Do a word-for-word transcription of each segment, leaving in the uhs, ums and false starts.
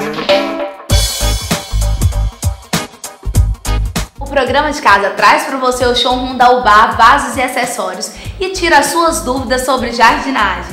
O programa de casa traz para você o showroom da U B A Vasos e Acessórios e tira as suas dúvidas sobre jardinagem.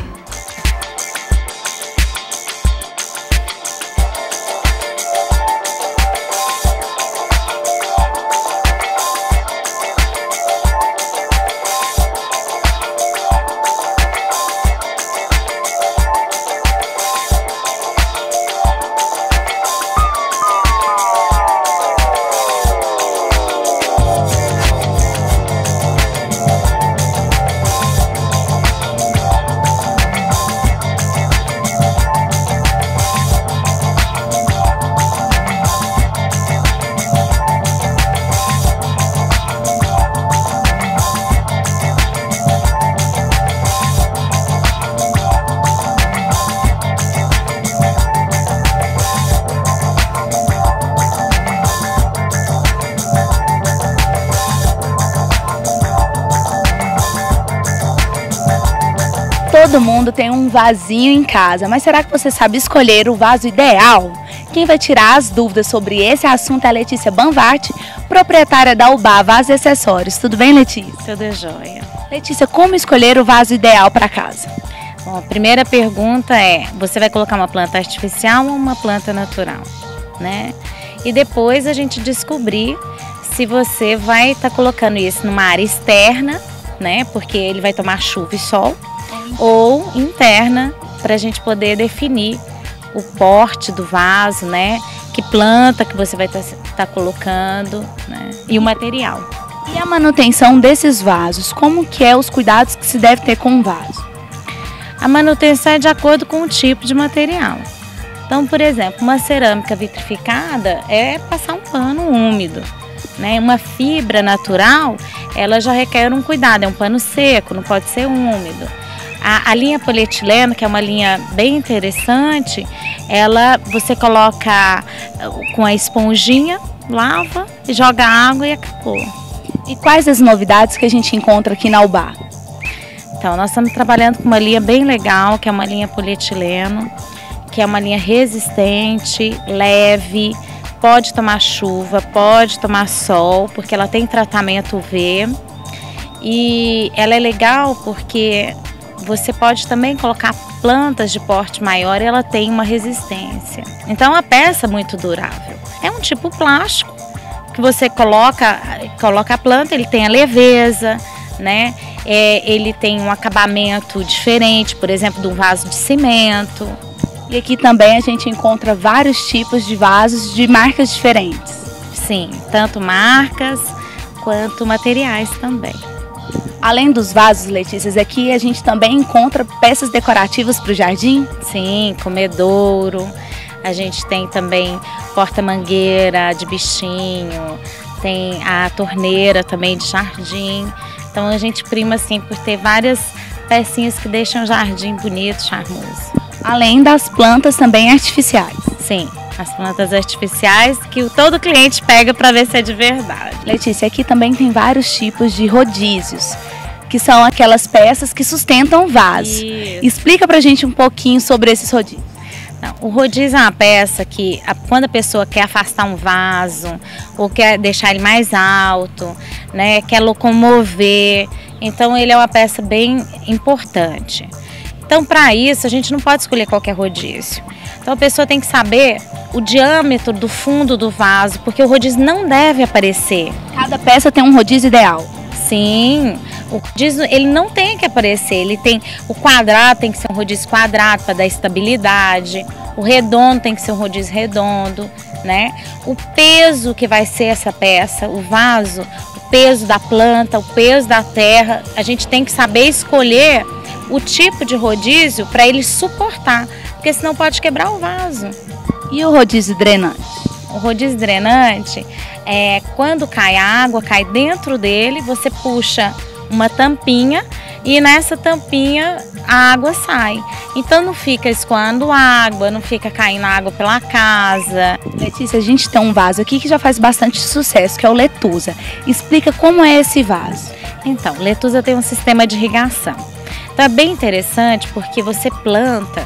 Todo mundo tem um vasinho em casa, mas será que você sabe escolher o vaso ideal? Quem vai tirar as dúvidas sobre esse assunto é a Letícia Banvart, proprietária da U B A Vasos e Acessórios. Tudo bem, Letícia? Tudo jóia. Letícia, como escolher o vaso ideal para casa? Bom, a primeira pergunta é, você vai colocar uma planta artificial ou uma planta natural, né? E depois a gente descobrir se você vai estar tá colocando isso numa área externa, né? Porque ele vai tomar chuva e sol, ou interna, para a gente poder definir o porte do vaso, né? Que planta que você vai estar tá, tá colocando, né? E o material. E a manutenção desses vasos, como que é os cuidados que se deve ter com o vaso? A manutenção é de acordo com o tipo de material. Então, por exemplo, uma cerâmica vitrificada é passar um pano úmido, né? Uma fibra natural, ela já requer um cuidado, é um pano seco, não pode ser úmido. A, a linha polietileno, que é uma linha bem interessante, ela você coloca com a esponjinha, lava, joga água e acabou. E quais as novidades que a gente encontra aqui na U B A? Então, nós estamos trabalhando com uma linha bem legal, que é uma linha polietileno, que é uma linha resistente, leve, pode tomar chuva, pode tomar sol, porque ela tem tratamento U V. E ela é legal porque você pode também colocar plantas de porte maior e ela tem uma resistência. Então, é uma peça muito durável. É um tipo plástico que você coloca, coloca a planta, ele tem a leveza, né? É, ele tem um acabamento diferente, por exemplo, de um vaso de cimento. E aqui também a gente encontra vários tipos de vasos de marcas diferentes. Sim, tanto marcas quanto materiais também. Além dos vasos, Letícia, aqui a gente também encontra peças decorativas para o jardim? Sim, comedouro. A gente tem também porta-mangueira de bichinho, tem a torneira também de jardim. Então a gente prima assim por ter várias pecinhas que deixam o jardim bonito, charmoso. Além das plantas também artificiais. Sim, as plantas artificiais que todo cliente pega para ver se é de verdade. Letícia, aqui também tem vários tipos de rodízios, que são aquelas peças que sustentam o vaso. Isso. Explica pra gente um pouquinho sobre esses rodízios. Não, o rodízio é uma peça que, a, quando a pessoa quer afastar um vaso, ou quer deixar ele mais alto, né, quer locomover, então ele é uma peça bem importante. Então, para isso, a gente não pode escolher qualquer rodízio. Então, a pessoa tem que saber o diâmetro do fundo do vaso, porque o rodízio não deve aparecer. Cada peça tem um rodízio ideal. Sim, o rodízio ele não tem que aparecer, ele tem o quadrado tem que ser um rodízio quadrado para dar estabilidade, o redondo tem que ser um rodízio redondo, né? O peso que vai ser essa peça, o vaso, o peso da planta, o peso da terra, a gente tem que saber escolher o tipo de rodízio para ele suportar, porque senão pode quebrar o vaso. E o rodízio drenante? O rodízio drenante é quando cai água, cai dentro dele, você puxa uma tampinha e nessa tampinha a água sai. Então não fica escoando água, não fica caindo água pela casa. Letícia, a gente tem um vaso aqui que já faz bastante sucesso, que é o Letusa. Explica como é esse vaso. Então, o Letusa tem um sistema de irrigação. Então é bem interessante porque você planta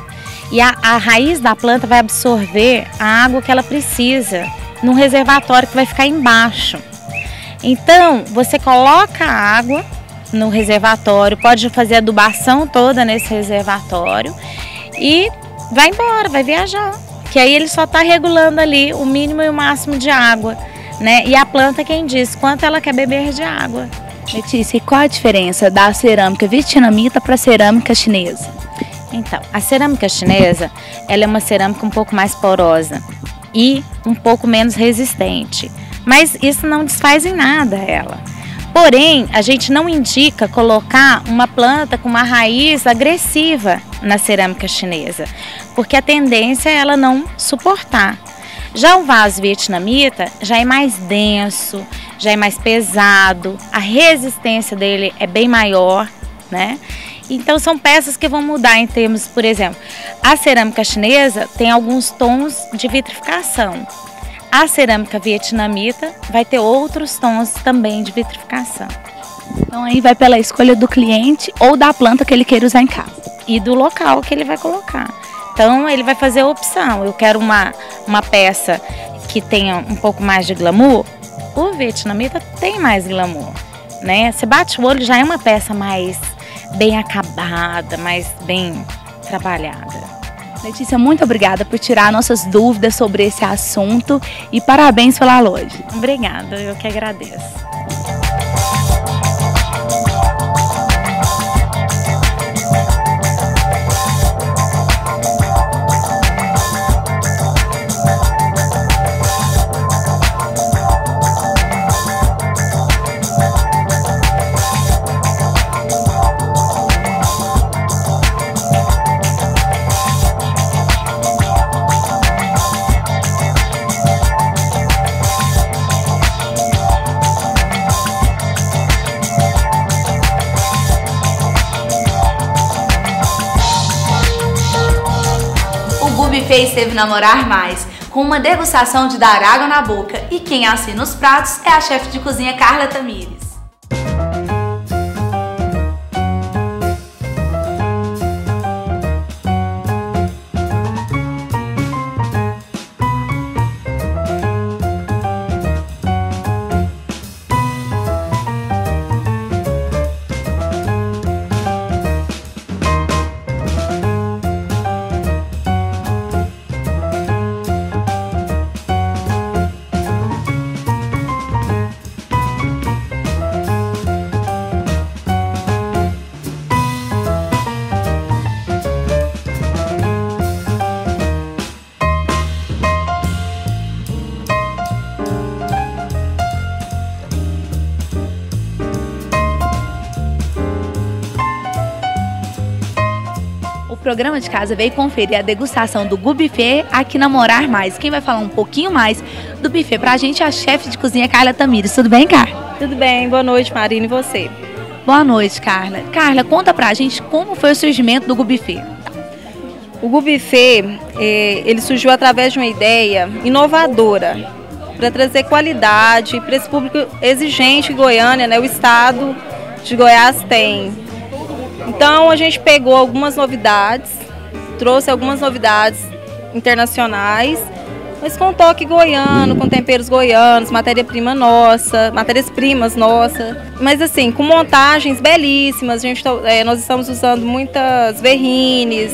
E a, a raiz da planta vai absorver a água que ela precisa num reservatório que vai ficar embaixo. Então, você coloca a água no reservatório, pode fazer a adubação toda nesse reservatório e vai embora, vai viajar. Que aí ele só está regulando ali o mínimo e o máximo de água, né? E a planta quem diz quanto ela quer beber de água. Letícia, e qual a diferença da cerâmica vietnamita para a cerâmica chinesa? Então, a cerâmica chinesa, ela é uma cerâmica um pouco mais porosa e um pouco menos resistente. Mas isso não desfaz em nada ela. Porém, a gente não indica colocar uma planta com uma raiz agressiva na cerâmica chinesa, porque a tendência é ela não suportar. Já o vaso vietnamita já é mais denso, já é mais pesado, a resistência dele é bem maior, né? Então são peças que vão mudar em termos, por exemplo, a cerâmica chinesa tem alguns tons de vitrificação. A cerâmica vietnamita vai ter outros tons também de vitrificação. Então aí vai pela escolha do cliente ou da planta que ele queira usar em casa. E do local que ele vai colocar. Então ele vai fazer a opção, eu quero uma, uma peça que tenha um pouco mais de glamour, o vietnamita tem mais glamour, né? Você bate o olho, já é uma peça mais bem acabada, mais bem trabalhada. Letícia, muito obrigada por tirar nossas dúvidas sobre esse assunto e parabéns pela loja. Obrigada, eu que agradeço. O buffet esteve Namorar Mais, com uma degustação de dar água na boca, e quem assina os pratos é a chefe de cozinha Carla Tamires. O programa de casa veio conferir a degustação do Gu Buffet aqui na Namorar Mais. Quem vai falar um pouquinho mais do buffet pra gente é a chefe de cozinha Carla Tamires. Tudo bem, Carla? Tudo bem, boa noite, Marina, e você? Boa noite, Carla. Carla, conta pra gente como foi o surgimento do Gu Buffet. O Gu Buffet, eh, ele surgiu através de uma ideia inovadora para trazer qualidade para esse público exigente em Goiânia, né? O estado de Goiás tem. Então a gente pegou algumas novidades, trouxe algumas novidades internacionais, mas com toque goiano, com temperos goianos, matéria-prima nossa, matérias-primas nossas, mas assim, com montagens belíssimas. A gente, é, nós estamos usando muitas verrines,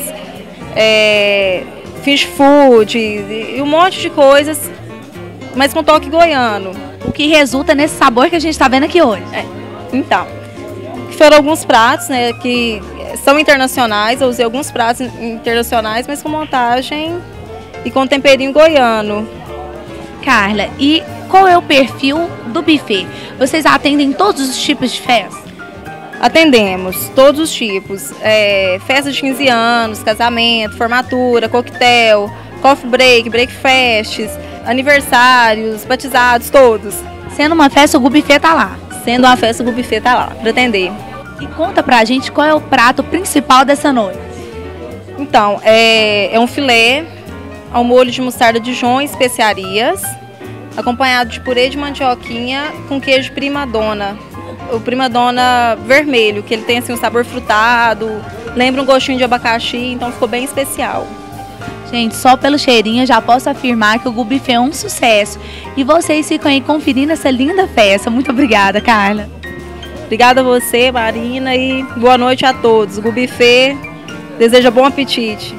é, fish food e um monte de coisas, mas com toque goiano. O que resulta nesse sabor que a gente está vendo aqui hoje. É, então, foram alguns pratos, né, que são internacionais. Eu usei alguns pratos internacionais, mas com montagem e com temperinho goiano. Carla, e qual é o perfil do buffet? Vocês atendem todos os tipos de festa? Atendemos todos os tipos. É, festa de quinze anos, casamento, formatura, coquetel, coffee break, breakfasts, aniversários, batizados, todos. Sendo uma festa, o Gu Buffet tá lá. Sendo uma festa, o Gu Buffet tá lá para atender. E conta pra gente qual é o prato principal dessa noite. Então, é, é um filé ao molho de mostarda Dijon e especiarias, acompanhado de purê de mandioquinha com queijo prima donna. O prima donna vermelho, que ele tem assim um sabor frutado, lembra um gostinho de abacaxi, então ficou bem especial. Gente, só pelo cheirinho eu já posso afirmar que o Gubifê é um sucesso. E vocês ficam aí conferindo essa linda festa. Muito obrigada, Carla. Obrigada a você, Marina, e boa noite a todos. O Gubifê deseja bom apetite.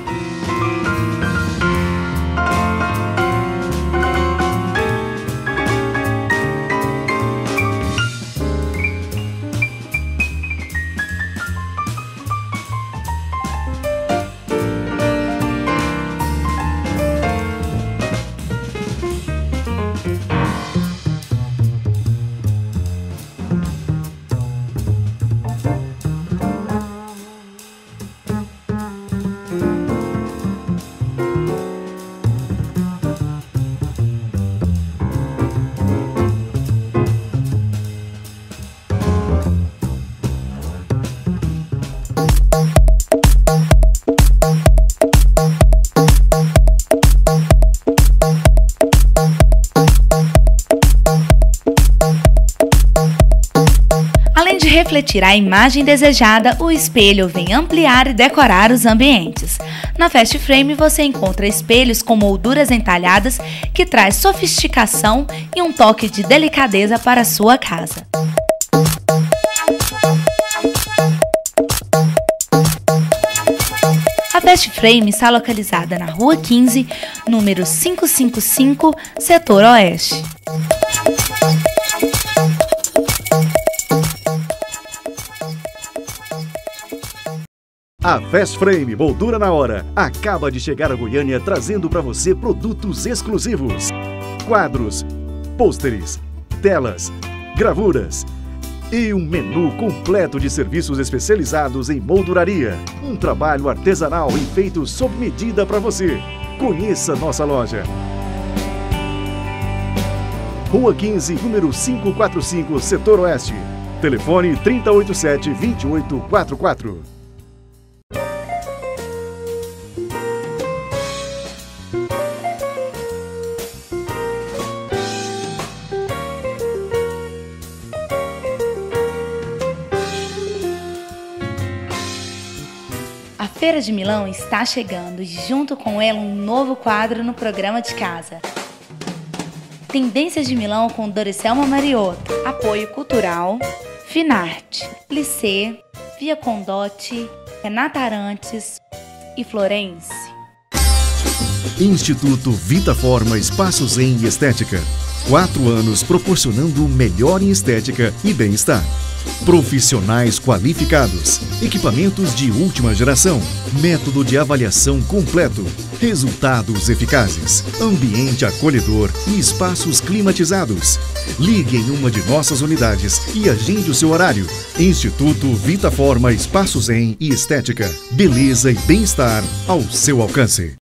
Além de refletir a imagem desejada, o espelho vem ampliar e decorar os ambientes. Na Fast Frame você encontra espelhos com molduras entalhadas que traz sofisticação e um toque de delicadeza para a sua casa. A Fast Frame está localizada na Rua quinze, número quinhentos e cinquenta e cinco, setor Oeste. A Fast Frame Moldura na Hora acaba de chegar a Goiânia trazendo para você produtos exclusivos. Quadros, pôsteres, telas, gravuras e um menu completo de serviços especializados em molduraria. Um trabalho artesanal e feito sob medida para você. Conheça nossa loja. Rua quinze, número quinhentos e quarenta e cinco, setor Oeste. Telefone trinta e oito sete, vinte e oito quarenta e quatro. A Feira de Milão está chegando e junto com ela um novo quadro no programa de casa. Tendências de Milão com Doricelma Mariotto, apoio cultural, Finarte, Lycée, Via Condotti, Renata Arantes e Florence. Instituto Vitaforma Espaços em Estética. Quatro anos proporcionando o melhor em estética e bem-estar. Profissionais qualificados, equipamentos de última geração, método de avaliação completo, resultados eficazes, ambiente acolhedor e espaços climatizados. Ligue em uma de nossas unidades e agende o seu horário. Instituto Vitaforma Espaços em e Estética. Beleza e bem-estar ao seu alcance.